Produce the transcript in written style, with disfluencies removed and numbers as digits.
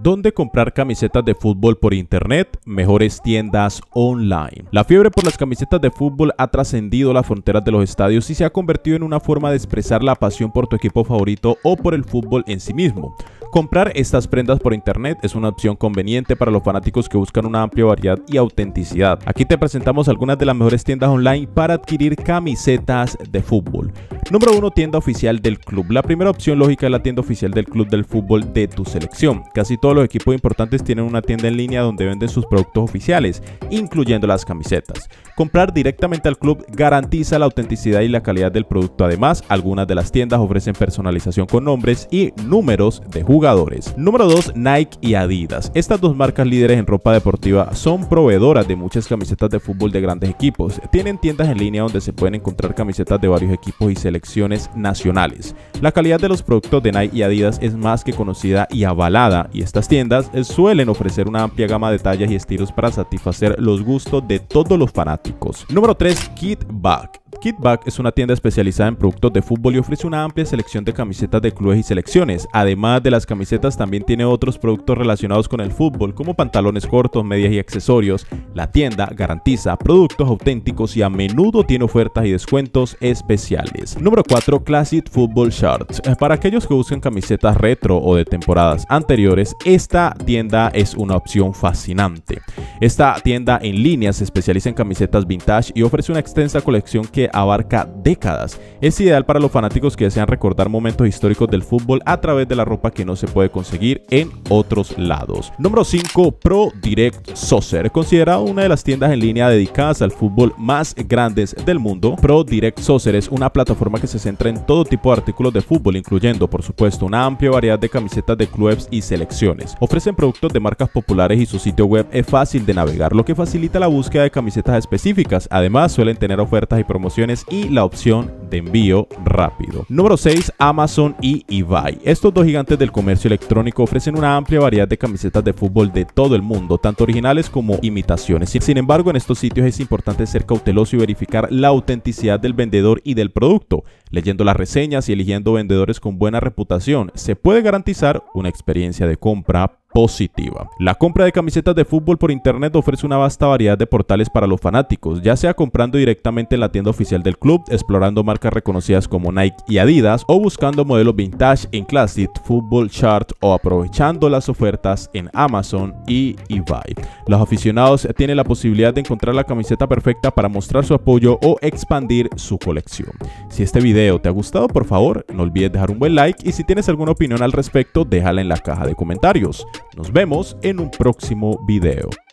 ¿Dónde comprar camisetas de fútbol por internet? Mejores tiendas online. La fiebre por las camisetas de fútbol ha trascendido las fronteras de los estadios y se ha convertido en una forma de expresar la pasión por tu equipo favorito o por el fútbol en sí mismo. Comprar estas prendas por internet es una opción conveniente para los fanáticos que buscan una amplia variedad y autenticidad. Aquí te presentamos algunas de las mejores tiendas online para adquirir camisetas de fútbol. Número 1. Tienda oficial del club. La primera opción lógica es la tienda oficial del club del fútbol de tu selección. Casi todos los equipos importantes tienen una tienda en línea donde venden sus productos oficiales, incluyendo las camisetas. Comprar directamente al club garantiza la autenticidad y la calidad del producto. Además, algunas de las tiendas ofrecen personalización con nombres y números de jugadores. Número 2. Nike y Adidas. Estas dos marcas líderes en ropa deportiva son proveedoras de muchas camisetas de fútbol de grandes equipos. Tienen tiendas en línea donde se pueden encontrar camisetas de varios equipos y selecciones nacionales. La calidad de los productos de Nike y Adidas es más que conocida y avalada, y estas tiendas suelen ofrecer una amplia gama de tallas y estilos para satisfacer los gustos de todos los fanáticos. Número 3. Kitback. Kitback es una tienda especializada en productos de fútbol y ofrece una amplia selección de camisetas de clubes y selecciones. Además de las camisetas, también tiene otros productos relacionados con el fútbol, como pantalones cortos, medias y accesorios. La tienda garantiza productos auténticos y a menudo tiene ofertas y descuentos especiales. Número 4. Classic Football Shirts. Para aquellos que buscan camisetas retro o de temporadas anteriores, esta tienda es una opción fascinante. Esta tienda en línea se especializa en camisetas vintage y ofrece una extensa colección que abarca décadas. Es ideal para los fanáticos que desean recordar momentos históricos del fútbol a través de la ropa que no se puede conseguir en otros lados. Número 5. Pro Direct Soccer. Considerada una de las tiendas en línea dedicadas al fútbol más grandes del mundo, Pro Direct Soccer es una plataforma que se centra en todo tipo de artículos de fútbol, incluyendo, por supuesto, una amplia variedad de camisetas de clubes y selecciones. Ofrecen productos de marcas populares y su sitio web es fácil de navegar, lo que facilita la búsqueda de camisetas específicas. Además, suelen tener ofertas y promociones y la opción de envío rápido. Número 6. Amazon y eBay. Estos dos gigantes del comercio electrónico ofrecen una amplia variedad de camisetas de fútbol de todo el mundo, tanto originales como imitaciones. Sin embargo, en estos sitios es importante ser cauteloso y verificar la autenticidad del vendedor y del producto. Leyendo las reseñas y eligiendo vendedores con buena reputación, se puede garantizar una experiencia de compra positiva. La compra de camisetas de fútbol por internet ofrece una vasta variedad de portales para los fanáticos, ya sea comprando directamente en la tienda oficial del club, explorando marcas reconocidas como Nike y Adidas, o buscando modelos vintage en Classic Football Chart, o aprovechando las ofertas en Amazon y eBay. Los aficionados tienen la posibilidad de encontrar la camiseta perfecta para mostrar su apoyo o expandir su colección. Si este video te ha gustado, por favor, no olvides dejar un buen like, y si tienes alguna opinión al respecto, déjala en la caja de comentarios. Nos vemos en un próximo video.